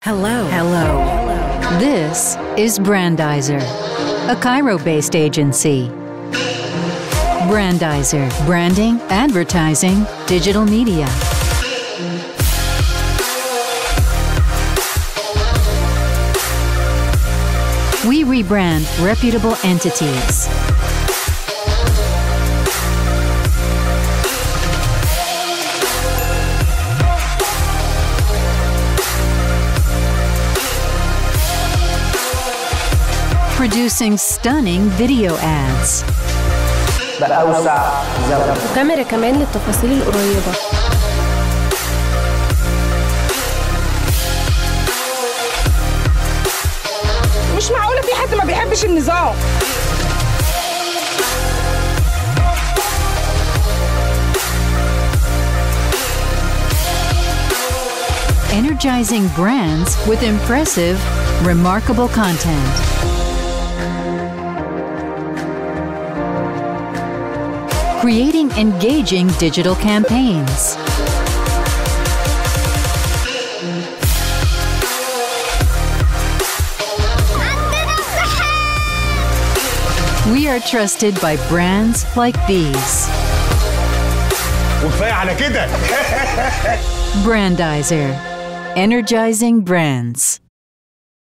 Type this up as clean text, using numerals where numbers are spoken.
Hello. This is Brandizer, a Cairo-based agency. Brandizer, branding, advertising, digital media. We rebrand reputable entities. Producing stunning video ads. وكاميرا كمان للتفاصيل القريبة. مش معقولة في حد ما بيحبش النظام. Energizing brands with impressive, remarkable content. Creating engaging digital campaigns. We are trusted by brands like these. وكفاية على كده. Brandizer, energizing brands.